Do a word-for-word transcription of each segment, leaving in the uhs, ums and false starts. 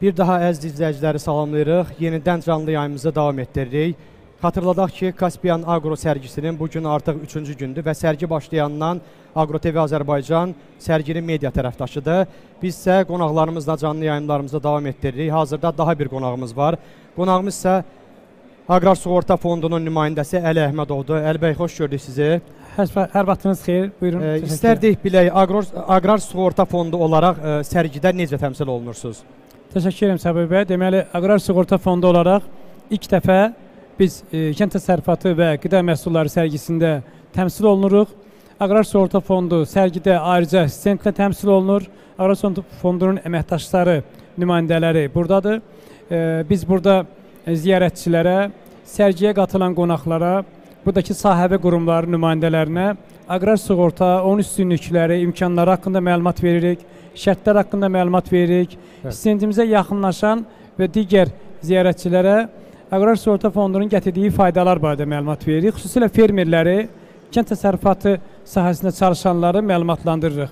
Bir daha əziz izləyiciləri salamlayırıq. Yenidən canlı yayımızı davam etdiririk. Xatırladaq ki, Kaspian Agro sərgisinin bugün artıq üçüncü gündür və sərgi başlayandan Agro T V Azərbaycan sərginin media tərəfdaşıdır. Biz isə qonaqlarımızla canlı yayımlarımızı davam etdiririk. Hazırda daha bir qonağımız var. Qonağımız isə Aqrar Sığorta Fondunun nümayəndəsi Əli Əhmədovdur. Əli bəy, xoş gördük sizi. Hər vaxtınız xeyir, buyurun. E, İstərdik bilək, Aqrar, Aqrar Sığorta Fondu olaraq e, sərgidə necə təmsil olunursunuz? Təşəkkür edirəm Səbəb bəy. Deməli, Aqrar Sığorta Fondu olaraq ilk dəfə biz e, kənd təsərrüfatı və qida məhsulları sərgisində təmsil olunuruq. Aqrar Sığorta Fondu sərgidə ayrıca stendlə təmsil olunur. Aqrar Sığorta Fondunun əməkdaşları, nümayəndələri buradadır. E, biz burada e, ziyarətçilərə, sərgiyə qatılan qonaqlara, buradakı sahəvi qurumların nümayəndələrinə Aqrar Sığorta, onun üstünlükləri, imkanları haqqında məlumat veririk. Şərtlər haqqında məlumat veririk. Evet. Stendimizə yaxınlaşan və digər ziyarətçilərə Aqrar Sığorta Fondunun gətirdiyi faydalar barədə məlumat veririk. Xüsusilə fermerləri, kənd təsərrüfatı sahəsində çalışanları məlumatlandırırıq.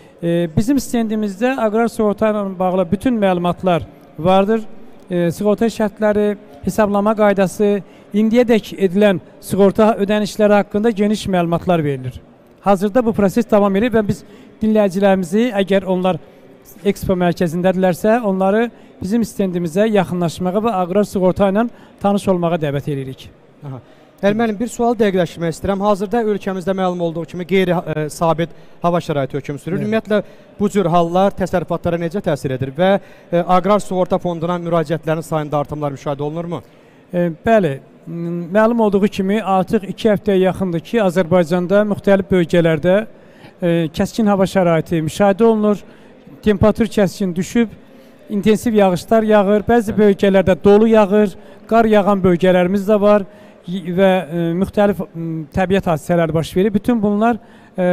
E, bizim stendimizdə Aqrar Sığorta ilə bağlı bütün məlumatlar vardır. E, sığorta şərtləri, hesablama qaydası, indiyədək edilən sığorta ödənişləri haqqında geniş məlumatlar verilir. Hazırda bu proses davam edir və biz dinləyicilərimizi, əgər onlar Expo mərkəzindədirlərsə, onları bizim stendimizə yaxınlaşmağa və Aqrar Sığorta ilə tanış olmağa dəvət edirik. Ermənim, bir sual dəqiqləşdirmək istəyirəm. Hazırda ölkəmizdə məlum olduğu kimi qeyri-sabit hava şəraiti hökm sürür. Ümumiyyətlə, bu cür hallar təsərrüfatlara necə təsir edir və e, Aqrar Sığorta Fonduna müraciətlərin sayında artımlar müşahidə olunurmu? E, bəli, məlum olduğu kimi artıq iki həftəyə yaxındır ki, Azərbaycanda müxtəlif bölgələrdə e, kəskin hava şəraiti müşahidə olunur. Temperatur kəskin düşüb, intensiv yağışlar yağır, bəzi bölgələrdə dolu yağır, qar yağan bölgələrimiz də var və e, müxtəlif e, təbiət hadisələri baş verir. Bütün bunlar e,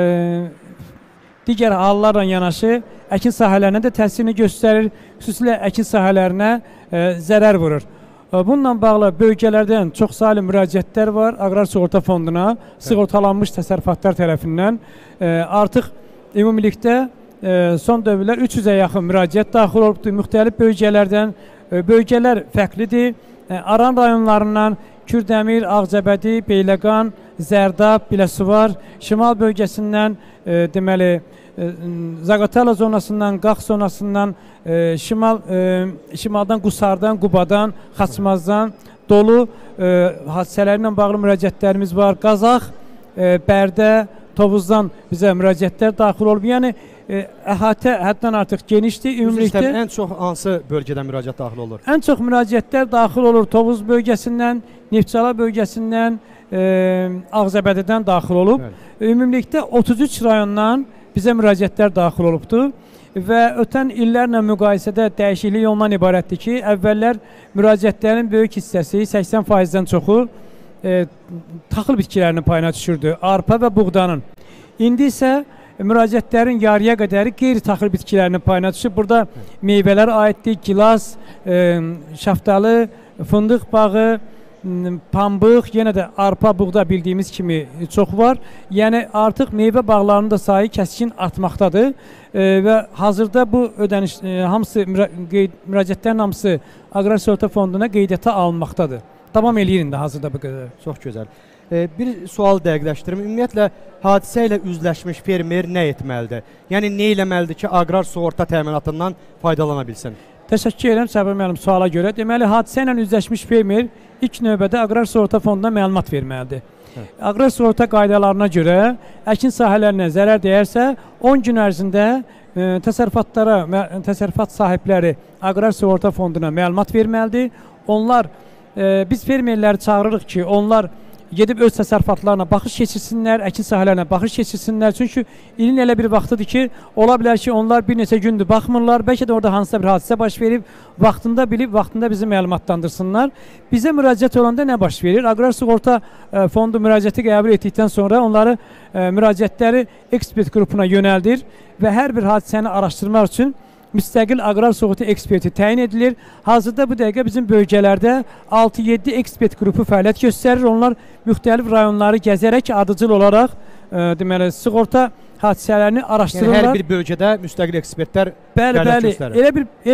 digər hallarla yanaşı əkin sahələrinə də təsirini göstərir, xüsusilə əkin sahələrinə e, zərər vurur. E, bununla bağlı bölgələrdən çoxsaylı müraciətlər var Aqrar Sığorta Fonduna, sığortalanmış təsərrüfatlar tərəfindən. E, artıq ümumilikdə e, son dövrlər üç yüzə yaxın müraciət daxil olubdur müxtəlif bölgələrdən. E, bölgələr fərqlidir. E, Aran rayonlarından Kürdəmir, Ağcabədi, Beyləqan, Zərdab, Biləsuvar, şimal bölgəsindən e, deməli e, Zaqatala zonasından, Qax zonasından, e, şimal e, şimaldan Qusardan, Qubadan, Xaçmazdan dolu e, hadisələrlə bağlı müraciətlərimiz var. Qazax, e, Bərdə, Tovuzdan bizə müraciətlər daxil olub. Yəni e, əhatə həddən artıq genişdir. Ümumilikdə ən çox hansı bölgədən müraciət daxil olur? Ən çox müraciətlər daxil olur Tovuz bölgəsindən, Neftçala bölgəsindən, e, Ağcabədidən daxil olub. Evet. Ümumilikdə otuz üç rayondan bizə müraciətlər daxil olubdur və ötən illərlə müqayisədə dəyişiklik ondan ibarətdir ki, əvvəllər müraciətlərin böyük hissəsi səksən faizdən çoxu e, taxıl bitkilərinin payına düşürdü, arpa və buğdanın. İndi isə müraciətlərin yarıya qədəri qeyri-taxıl bitkilərinin payına düşüb. Burada meyvələr aiddir, gilas, e, şaftalı, fındıq bağı, pambıq, yenə də arpa, buğda bildiyimiz kimi çox var. Yəni artıq meyvə bağlarının da sayı kəskin artmaqdadır e, və hazırda bu ödəniş e, hamısı müra müraciətlərin hamısı Aqrar Sığorta Fonduna qeydiyyata alınmaqdadır. Davam eləyir indi hazırda bu qədər. Çox gözəl. E, bir sual dəqiqləşdirim. Ümumiyyətlə hadisə ilə üzləşmiş fermer nə etməlidir? Yəni nə eləməlidir ki, Aqrar Sığorta təminatından faydalana bilsin? Təşəkkür edirəm Səbəb müəllim suala görə. Deməli, hadisə ilə üzləşmiş fermer ilk növbədə Aqrar Sığorta Fonduna məlumat verməlidir. Hə. Aqrar Sığorta qaydalarına görə əkin sahələrinə zərər dəyərsə on gün ərzində e, təsərrüfatlara, təsərrüfat sahibləri Aqrar Sığorta Fonduna məlumat verməlidir. Onlar, e, biz fermerləri çağırırıq ki, onlar gedib öz təsərrüfatlarına baxış keçirsinlər, əkin sahələrinə baxış keçirsinlər. Çünki ilin elə bir vaxtıdır ki, ola bilər ki, onlar bir neçə gündür baxmırlar. Bəlkə də orada hansısa bir hadisə baş verib, vaxtında bilib, vaxtında bizi məlumatlandırsınlar. Bizə müraciət olanda nə baş verir? Aqrar Sığorta e, Fondu müraciəti qəbul etdikdən sonra onları e, müraciətləri ekspert qrupuna yönəldir və hər bir hadisəni araşdırmaq üçün müstəqil Aqrar Sığorta eksperti təyin edilir. Hazırda bu dəqiqə bizim bölgələrdə altı yeddi ekspert qrupu fəaliyyət göstərir. Onlar müxtəlif rayonları gəzərək ardıcıl olaraq e, deməli sığorta hadisələrini araşdırırlar. Yəni hər bir bölgədə müstəqil ekspertlər bəli, bəli, göstərir. Elə bir elə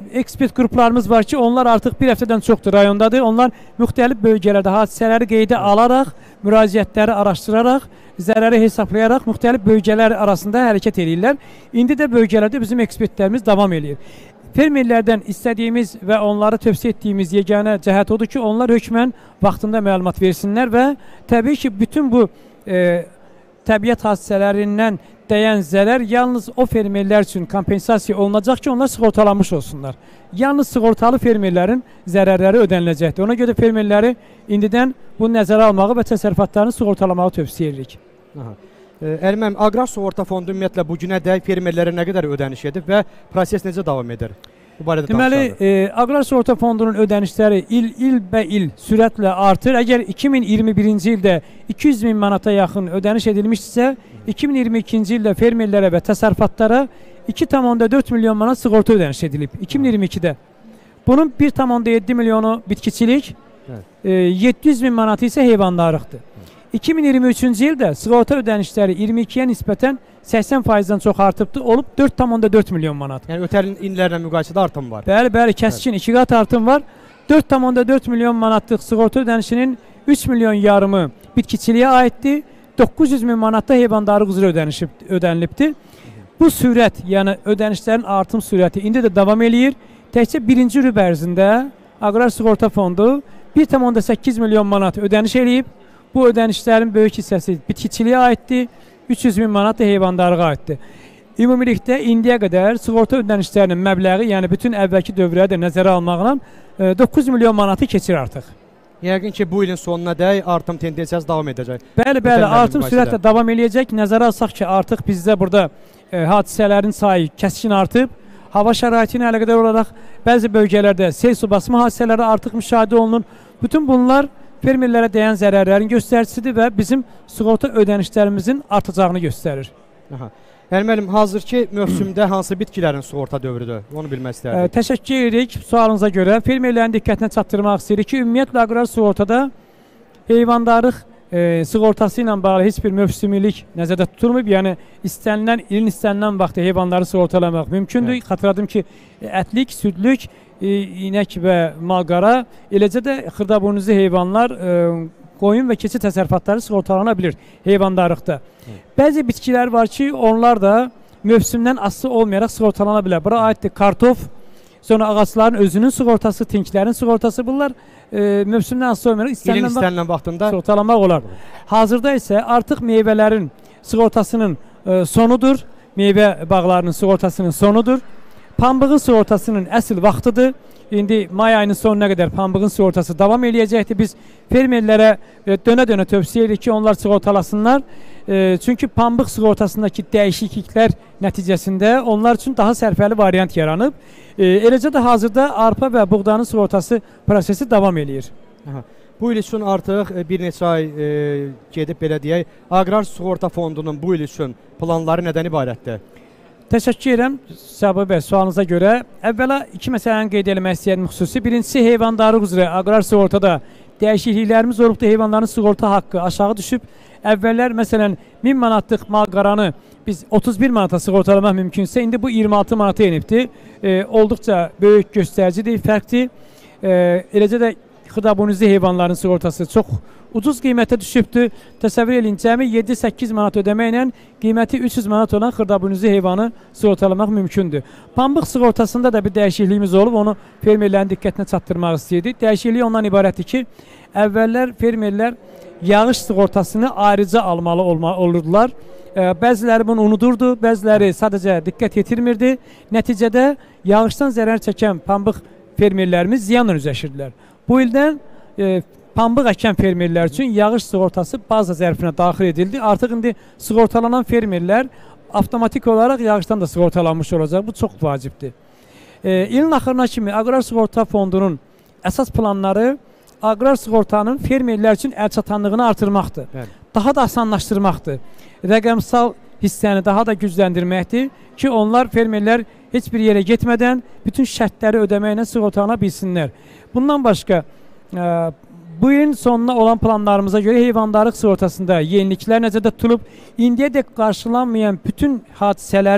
ekspert qruplarımız var ki, onlar artıq bir həftədən çoxdur rayondadır. Onlar müxtəlif bölgələrdə hadisələri qeydə alaraq, müraciətləri araşdıraraq, zərəri hesablayaraq müxtəlif bölgələr arasında hərəkət edirlər. İndi də bölgələrdə bizim ekspertlərimiz davam edir. Fermerlərdən istədiyimiz və onları tövsiyə etdiyimiz yeganə cəhət odur ki, onlar hökmən vaxtında məlumat versinlər və təbii ki, bütün bu e, təbiət hadisələrindən dəyən zərər yalnız o fermerlər üçün kompensasiya olunacaq ki, onlar sığortalanmış olsunlar. Yalnız sığortalı fermerlərin zərərləri ödəniləcəkdir. Ona görə fermerləri indidən bunu nəzərə almağı və təsərrüfatlarını sığortalamağı tövsiyə edirik. Aha. Əliməm, Aqrar Sığorta Fondu ümumiyyətlə bu günə dək fermerlərə nə qədər ödəniş edib və proses necə davam edir? Bu barədə deməli, e, Aqrar Sığorta Fondunun ödənişləri il, il bə il sürətlə artır. Əgər iki min iyirmi birinci ildə iki yüz min manata yaxın ödəniş edilmişsə, iki min iyirmi ikinci ildə fermerlərə və təsərrüfatlara iki tam dörd milyon manat sığorta ödəniş edilib. iki min iyirmi ikidə. Bunun bir tam yeddi milyonu bitkiçilik, e, yeddi yüz min manatı isə heyvandarlıqdır. iki min iyirmi üçüncü ildə sığorta ödənişləri iyirmi ikiyə nisbətən səksən faizdən çox artıbdır, olub dörd tam dörd milyon manat. Yəni ötən illərlə müqayisədə artım var. Bəli, bəli, kəskin iki qat artım var. dörd tam dörd milyon manatlıq sığorta ödənişinin üç milyon yarımı bitkiçiliyə aiddir. doqquz yüz min manatda heyvandarlıq üzrə ödənilibdir. Bu sürət, yəni ödənişlərin artım sürəti indi də davam eləyir. Təkcə birinci rüb ərzində Aqrar Sığorta Fondu bir tam səkkiz milyon manat ödəniş eləyib. Bu ödənişlərin böyük hissəsi bitkiçiliyə aiddir, üç yüz min manat da heyvandarlığa aiddir. Ümumilikdə indiyə qədər sığorta ödənişlərinin məbləği, yəni bütün əvvəlki dövrləri də nəzərə almaqla doqquz milyon manatı keçir artıq. Yəqin ki, bu ilin sonuna dək artım tendensiyası davam edəcək. Bəli, bəli, artım sürətlə davam eləyəcək. Nəzərə alsaq ki, artıq bizdə burada e, hadisələrin sayı kəskin artıb. Hava şəraiti ilə əlaqədar olaraq bəzi bölgələrdə sel su basma hadisələri artıq müşahidə olunur. Bütün bunlar fermerlərə dəyən zərərlərin göstəricisidir və bizim sığorta ödənişlərimizin artacağını göstərir. Aha. Yəni müəllim, hazırki mövsümdə hansı bitkilərin sığorta dövrüdür? Onu bilmək istərdik. E, təşəkkür edirik sualınıza görə. Fermerlərin diqqətinə çatdırmaq istəyirik ki, ümumiyyətlə aqrar sığortada heyvandarlıq e, sığortası ilə bağlı heç bir mövsümilik nəzərdə tutulmayıb. Yəni istənilən, ilin istənilən vaxtı heyvanları sığortalamaq mümkündür. Evet. Xatırladım ki, ətlik, südlük, e, inək və malqara, eləcə də xırdabuynuzlu heyvanlar, e, qoyun və keçi təsərrüfatları sığortalana bilir heyvandarlıqda. Evet. Bəzi bitkilər var ki, onlar da mövsümdən asılı olmayaraq sığortalana bilər. Bura aiddir kartof, sonra ağaçların özünün sığortası, tinklərin sığortası, bunlar e, mövsümdən asılı olmayaraq istənilən, istənilən vaxtında sığortalamaq olar. Hazırda isə artıq meyvələrin sığortasının e, sonudur, meyvə bağlarının sığortasının sonudur. Pambığın sığortasının əsl vaxtıdır. İndi may ayının sonuna qədər pambığın sığortası davam eləyəcəkdir. Biz fermerlərə dönə-dönə tövsiyə edirik ki, onlar sığortalasınlar. E, çünki pambıq sığortasındakı dəyişikliklər nəticəsində onlar üçün daha sərfəli variant yaranıb. E, eləcə də hazırda arpa və buğdanın sığortası prosesi davam eləyir. Aha. Bu il üçün artıq bir neçə ay e, gedib belə deyək, Aqrar Sığorta Fondunun bu il üçün planları nədən ibarətdir? Təşəkkür edirəm Səbah bəy sualınıza görə. Əvvəla iki məsələni qeyd etmək istəyirəm xüsusi. Birincisi heyvandarlıq üzrə aqrar sığortada dəyişikliklərimiz olubdur. Heyvanların sığorta haqqı aşağı düşüb. Əvvəllər məsələn min manatlıq malqaranı biz otuz bir manata sığortalamaq mümkünsə, indi bu iyirmi altı manata enibdir. E, olduqca böyük göstəricidir, fərqdir. E, eləcə də xırdabuynuzlu heyvanların sığortası çox ucuz qiymətə düşübdür. Təsəvvür edin, cəmi yeddi səkkiz manat ödəməklə qiyməti üç yüz manat olan xırdabuynuzlu heyvanı sığortalamaq mümkündür. Pambıq sığortasında da bir dəyişikliyimiz olub, onu fermerlərin diqqətinə çatdırmaq istəyirdik. Dəyişiklik ondan ibarətdir ki, əvvəllər fermerlər yağış sığortasını ayrıca almalı olma, olurdular. E, bəziləri bunu unudurdu, bəziləri sadəcə diqqət yetirmirdi. Nəticədə yağışdan zərər çəkən pambıq fermerlərimiz ziyanla üzləşirdilər. Bu ildən e, pambıq əkən fermerlər üçün yağış sığortası baza zərfinə daxil edildi. Artıq indi sığortalanan fermerlər avtomatik olaraq yağışdan da sığortalanmış olacaq. Bu çox vacibdir. E, ilin axırına kimi Aqrar Sığorta Fondunun əsas planları aqrar sığortanın fermerlər üçün əlçatanlığını artırmaqdır. Bəli. Daha da asanlaşdırmaqdır. Rəqəmsal hissəni daha da gücləndirməkdir ki, onlar fermerlər heç bir yerə getmədən bütün şərtləri ödəməklə sığortalana bilsinlər. Bundan başqa, e, bu ilin sonuna olan planlarımıza görə heyvandarlıq sığortasında yeniliklər nəzərdə tutulub, indiyədək qarşılanmayan bütün hadisələrin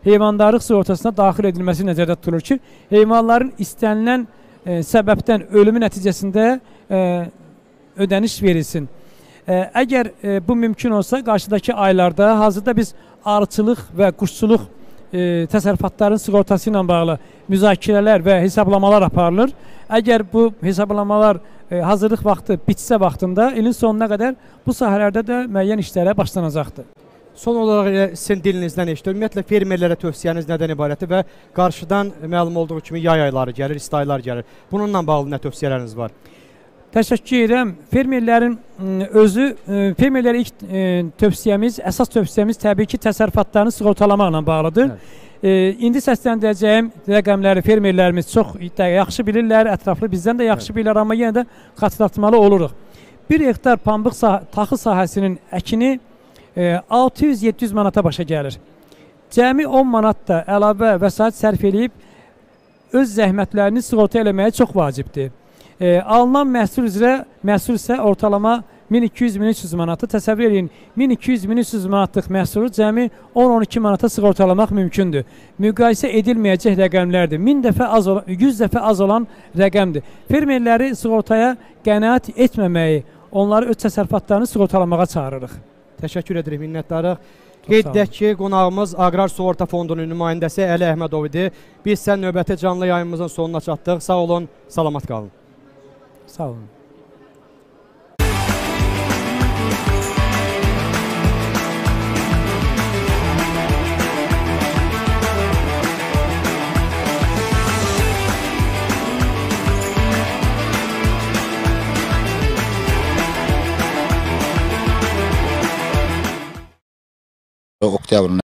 heyvandarlıq sığortasına daxil edilməsi nəzərdə tutulur ki, heyvanların istənilən e, səbəbdən ölümü nəticəsində e, ödəniş verilsin. E, əgər e, bu mümkün olsa, qarşıdakı aylarda hazırda biz arıçılıq və quşçuluq e, təsərrüfatların sığortası ilə bağlı müzakirələr və hesablamalar aparılır. Əgər bu hesablamalar e, hazırlıq vaxtı bitsə vaxtında ilin sonuna qədər bu sahələrdə də müəyyən işlərə başlanacaqdır. Son olaraq sizin dilinizdən eşitdim. Ümumiyyətlə fermerlərə tövsiyəniz nədən ibarətdir və qarşıdan məlum olduğu kimi yay ayları gəlir, isti aylar gəlir. Bununla bağlı nə tövsiyələriniz var? Təşəkkür edirəm. Fermerlərin özü, fermerlərə ilk tövsiyəmiz, əsas tövsiyəmiz təbii ki, təsərrüfatlarını sığortalamaqla bağlıdır. Evet. İndi səsləndirəcəyim rəqəmləri fermerlərimiz çox yaxşı bilirlər, ətraflı bizdən də yaxşı bilirlər, amma yenə də xatırlatmalı oluruq. Bir hektar pambıq sah taxıl sahəsinin əkini altı yüz yeddi yüz manata başa gəlir. Cəmi on manat da əlavə vəsait sərf edib öz zəhmətlərini sığorta eləməyə çox vacibdir. E, alınan məhsul üzrə məhsul isə ortalama min iki yüz min üç yüz manatı təsəvvür edin. min iki yüz min üç yüz manatlıq məhsulu cəmi on on iki manata sığortalamaq mümkündür. Müqayisə edilməyəcək rəqəmlərdir. min dəfə az olan, yüz dəfə az olan rəqəmdir. Fermerləri sığortaya qənaət etməməyi, onları öz təsərrüfatlarını sığortalamağa çağırırıq. Təşəkkür edirik, minnətdarıq. Qeyd edək ki, qonağımız Aqrar Sığorta Fondunun nümayəndəsi Əli Əhmədov idi. Biz sən növbəti canlı yayımımızın sonuna çatdıq. Sağ olun, salamat qalın. Sağ olun. Oktyabrın